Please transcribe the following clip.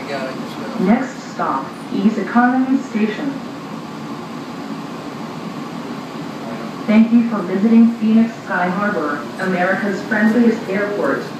Next stop, East Economy Station. Thank you for visiting Phoenix Sky Harbor, America's friendliest airport.